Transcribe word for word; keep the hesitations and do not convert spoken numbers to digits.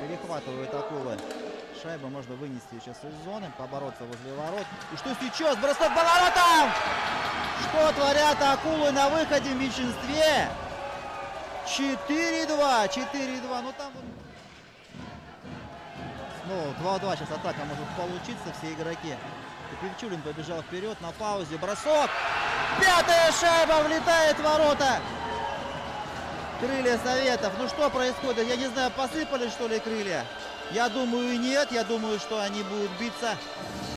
Перехватывают акулы. Шайбу можно вынести сейчас из зоны, побороться возле ворот. И что сейчас? Бросок по воротам! Что творят акулы на выходе в меньшинстве? четыре-два. четыре-два. Ну там... Снова два-два. Сейчас атака может получиться. Все игроки. И Певчулин побежал вперед на паузе. Бросок. Пятая шайба влетает в ворота. Крылья Советов. Ну что происходит? Я не знаю, посыпали что ли крылья? Я думаю, нет. Я думаю, что они будут биться